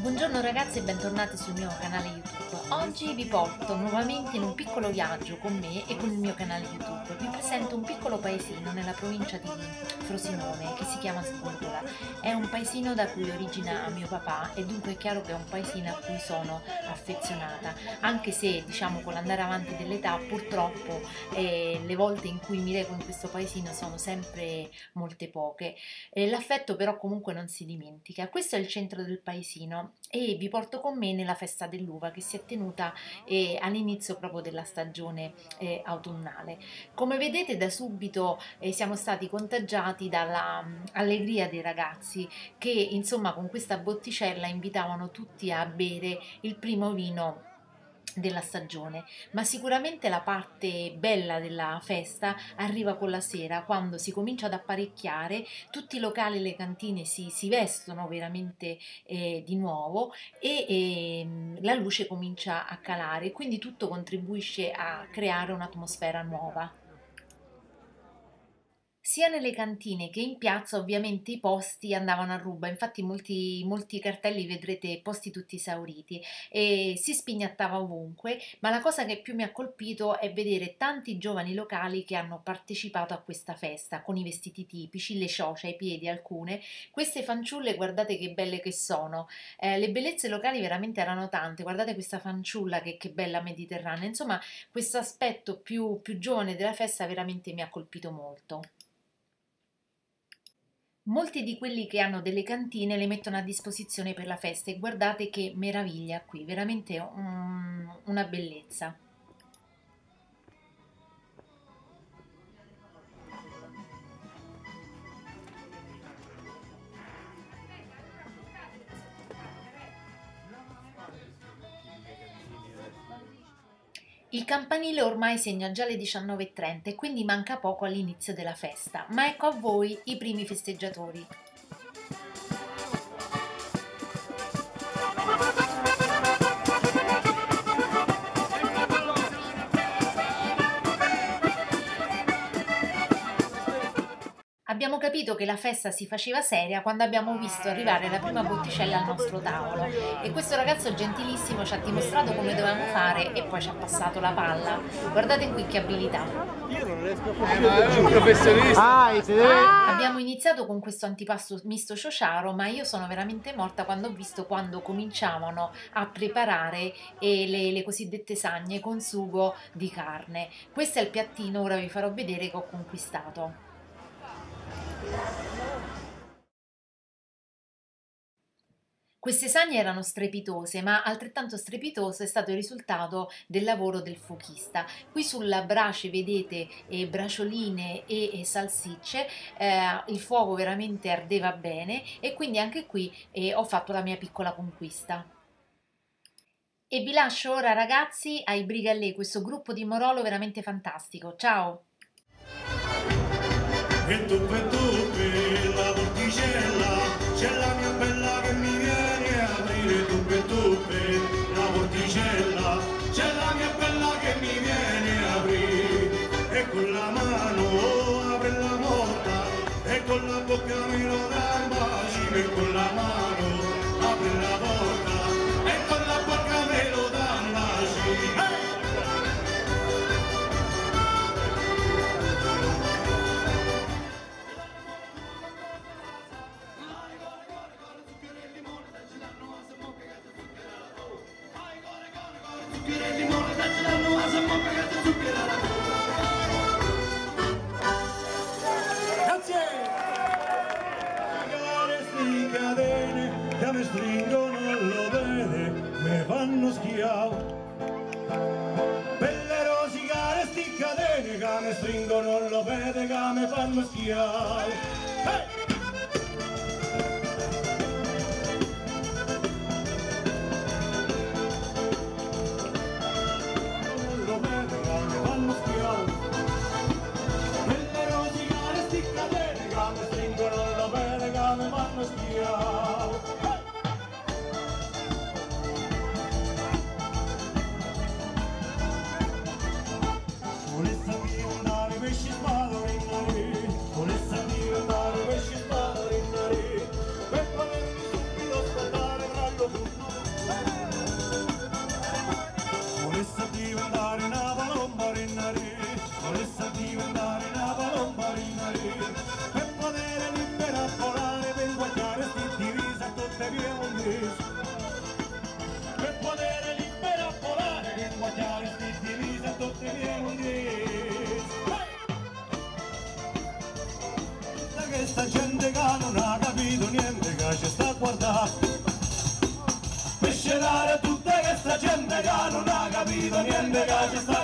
Buongiorno ragazzi e bentornati sul mio canale YouTube. Oggi vi porto nuovamente in un piccolo viaggio con me e con il mio canale YouTube. Vi presento un piccolo paesino nella provincia di Frosinone che si chiama Sgurgola. È un paesino da cui origina mio papà e dunque è chiaro che è un paesino a cui sono affezionata, anche se diciamo con l'andare avanti dell'età purtroppo le volte in cui mi reco in questo paesino sono sempre molte poche. L'affetto però comunque non si dimentica. Questo è il centro del paesino e vi porto con me nella festa dell'uva che si è tenuta all'inizio proprio della stagione autunnale. Come vedete da subito siamo stati contagiati dalla allegria dei ragazzi che insomma con questa botticella invitavano tutti a bere il primo vino della stagione, ma sicuramente la parte bella della festa arriva con la sera, quando si comincia ad apparecchiare, tutti i locali e le cantine si vestono veramente di nuovo e la luce comincia a calare, quindi tutto contribuisce a creare un'atmosfera nuova. Sia nelle cantine che in piazza ovviamente i posti andavano a ruba, infatti molti cartelli vedrete posti tutti esauriti e si spignattava ovunque, ma la cosa che più mi ha colpito è vedere tanti giovani locali che hanno partecipato a questa festa con i vestiti tipici, le ciocce ai piedi alcune. Queste fanciulle guardate che belle che sono, le bellezze locali veramente erano tante, guardate questa fanciulla che bella mediterranea, insomma questo aspetto più giovane della festa veramente mi ha colpito molto. Molti di quelli che hanno delle cantine le mettono a disposizione per la festa e guardate che meraviglia qui, veramente una bellezza. Il campanile ormai segna già le 19:30 e quindi manca poco all'inizio della festa, ma ecco a voi i primi festeggiatori. Abbiamo capito che la festa si faceva seria quando abbiamo visto arrivare la prima botticella al nostro tavolo e questo ragazzo gentilissimo ci ha dimostrato come dovevamo fare e poi ci ha passato la palla. Guardate qui che abilità. Io non riesco a fare, è un professionista. Abbiamo iniziato con questo antipasto misto ciociaro, ma io sono veramente morta quando ho visto quando cominciavano a preparare le cosiddette sagne con sugo di carne. Questo è il piattino, ora vi farò vedere che ho conquistato. Queste sagne erano strepitose, ma altrettanto strepitoso è stato il risultato del lavoro del fuochista. Qui sulla brace vedete bracioline e salsicce, il fuoco veramente ardeva bene e quindi anche qui ho fatto la mia piccola conquista. E vi lascio ora ragazzi ai Brigallé, questo gruppo di Morolo veramente fantastico. Ciao! E tu la porticella, c'è la mia bella che mi viene a aprire tu la porticella, c'è la mia bella che mi viene a aprire, e con la mano apre la porta, e con la bocca me lo dà un bacio, e con la mano apre la porta, e con la bocca me lo dà un bacio. Mi stringono, lo vede, mi fanno schiavo. Belle rosicare sti catene che mi stringono, lo vede, che mi fanno schiavo. Hey! Volesse andare pesci spadoli, volesse andare ondis per poter libera volare che guagliare sti divisi a tutte le mie ondis. Da che sta gente che non ha capito niente che ci sta a guardare per scelare tutta questa gente che non ha capito niente che ci sta